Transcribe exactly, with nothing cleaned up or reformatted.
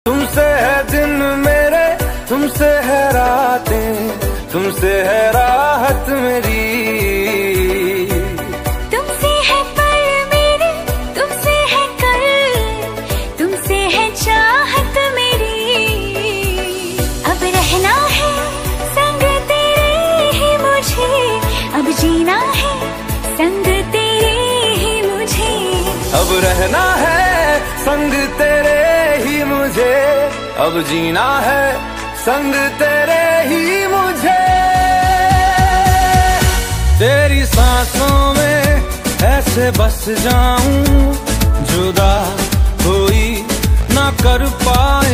तुमसे है दिन मेरे, तुमसे है रातें, तुमसे है राहत मेरी। तुमसे है पल मेरे, तुमसे है कल, तुमसे है चाहत मेरी। अब रहना है संग तेरे ही मुझे, अब जीना है संग तेरे ही मुझे। अब रहना है संग तेरे ही मुझे, अब जीना है संग तेरे ही मुझे। तेरी सांसों में ऐसे बस जाऊं, जुदा कोई ना कर पाए